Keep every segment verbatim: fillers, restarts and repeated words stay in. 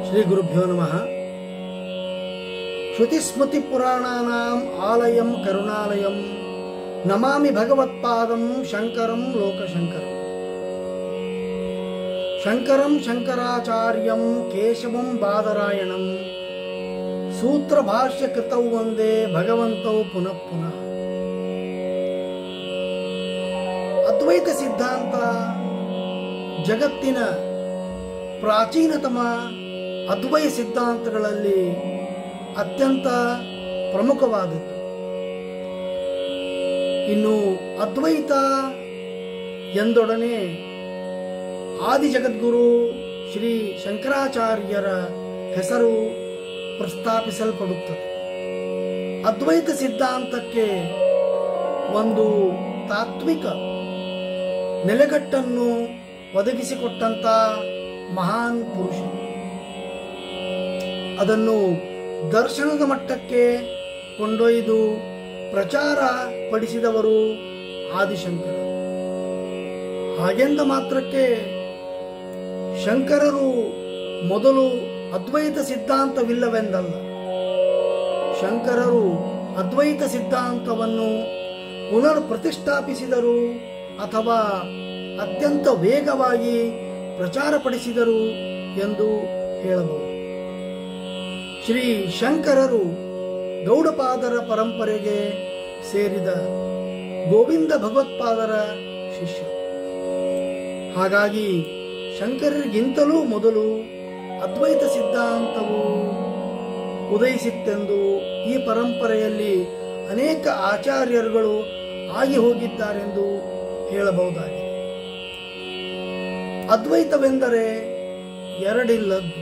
ಶ್ರೀ ಗುರುಭ್ಯೋ ನಮಃ. ಶ್ರುತಿಸ್ಮೃತಿ ಪುರಾಣಾನಾಂ ಆಲಯಂ ಕರುಣಾಲಯಂ ನಮಾಮಿ ಭಗವತ್ಪಾದಂ ಶಂಕರಂ ಲೋಕಶಂಕರಂ. ಶಂಕರಂ ಶಂಕರಾಚಾರ್ಯಂ ಕೇಶವಂ ಬಾದರಾಯಣಂ ಸೂತ್ರ ಭಾಷ್ಯ ಕೃತೌ ವಂದೇ ಭಗವಂತೌ ಪುನಃ ಪುನಃ. ಅದ್ವೈತ ಸಿದ್ಧಾಂತ ಜಗತ್ತಿನ ಪ್ರಾಚೀನತಮ ಅದ್ವೈತ ಸಿದ್ಧಾಂತಗಳಲ್ಲಿ ಅತ್ಯಂತ ಪ್ರಮುಖವಾದದ್ದು. ಇನ್ನು ಅದ್ವೈತ ಎಂದೊಡನೆ ಆದಿ ಜಗದ್ಗುರು ಶ್ರೀ ಶಂಕರಾಚಾರ್ಯರ ಹೆಸರು ಪ್ರಸ್ತಾಪಿಸಲ್ಪಡುತ್ತದೆ. ಅದ್ವೈತ ಸಿದ್ಧಾಂತಕ್ಕೆ ಒಂದು ತಾತ್ವಿಕ ನೆಲೆಗಟ್ಟನ್ನು ಒದಗಿಸಿಕೊಟ್ಟಂತ ಮಹಾನ್ ಪುರುಷ. ಅದನ್ನು ದರ್ಶನದ ಮಟ್ಟಕ್ಕೆ ಕೊಂಡೊಯ್ದು ಪ್ರಚಾರ ಪಡಿಸಿದವರು ಆದಿಶಂಕರ. ಹಾಗೆಂದ ಮಾತ್ರಕ್ಕೆ ಶಂಕರರು ಮೊದಲು ಅದ್ವೈತ ಸಿದ್ಧಾಂತವಿಲ್ಲವೆಂದಲ್ಲ. ಶಂಕರರು ಅದ್ವೈತ ಸಿದ್ಧಾಂತವನ್ನು ಪುನರ್ ಪ್ರತಿಷ್ಠಾಪಿಸಿದರು ಅಥವಾ ಅತ್ಯಂತ ವೇಗವಾಗಿ ಪ್ರಚಾರಪಡಿಸಿದರು ಎಂದು ಹೇಳಬಹುದು. ಶ್ರೀ ಶಂಕರರು ಗೌಡಪಾದರ ಪರಂಪರೆಗೆ ಸೇರಿದ ಗೋವಿಂದ ಭಗವತ್ಪಾದರ ಶಿಷ್ಯ. ಹಾಗಾಗಿ ಶಂಕರರಿಗಿಂತಲೂ ಮೊದಲು ಅದ್ವೈತ ಸಿದ್ಧಾಂತವು ಉದಯಿಸಿತ್ತೆಂದು ಈ ಪರಂಪರೆಯಲ್ಲಿ ಅನೇಕ ಆಚಾರ್ಯರುಗಳು ಆಗಿ ಹೋಗಿದ್ದಾರೆಂದು ಹೇಳಬಹುದಾಗಿದೆ. ಅದ್ವೈತವೆಂದರೆ ಎರಡಿಲ್ಲದ್ದು,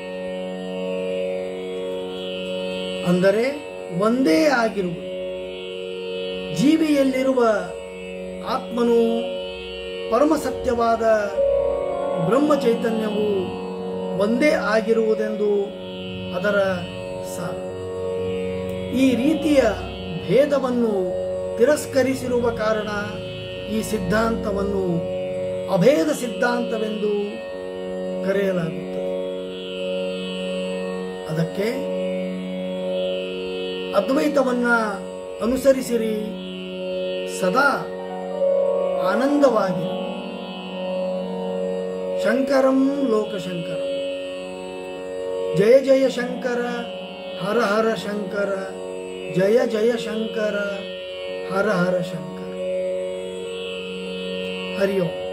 ಅಂದರೆ ಒಂದೇ ಆಗಿರುವುದು. ಜೀವಿಯಲ್ಲಿರುವ ಆತ್ಮನು ಪರಮಸತ್ಯವಾದ ಬ್ರಹ್ಮ ಚೈತನ್ಯವು ಒಂದೇ ಆಗಿರುವುದೆಂದು ಅದರ ಸಾರ. ಈ ರೀತಿಯ ಭೇದವನ್ನು ತಿರಸ್ಕರಿಸಿರುವ ಕಾರಣ ಈ ಸಿದ್ಧಾಂತವನ್ನು ಅಭೇದ ಸಿದ್ಧಾಂತವೆಂದು ಕರೆಯಲಾಗುತ್ತದೆ. ಅದಕ್ಕೆ ಅದ್ವೈತವನ್ನ ಅನುಸರಿಸಿರಿ, ಸದಾ ಆನಂದವಾಗಿ. ಶಂಕರಂ ಲೋಕಶಂಕರಂ. ಜಯ ಜಯ ಶಂಕರ ಹರ ಹರ ಶಂಕರ, ಜಯ ಜಯ ಶಂಕರ ಹರ ಹರ ಶಂಕರ. ಹರಿ ಓಂ.